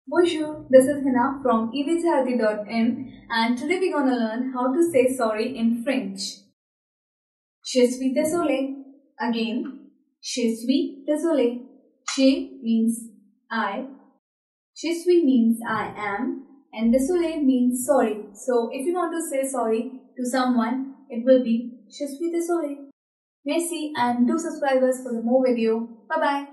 Bonjour, this is Hina from evcharity.in and today we're gonna learn how to say sorry in French. Je suis désolé. Again, je suis désolé. Je means I, je suis means I am, and désolé means sorry. So if you want to say sorry to someone, it will be je suis désolé. Merci and do subscribe us for the more video. Bye bye.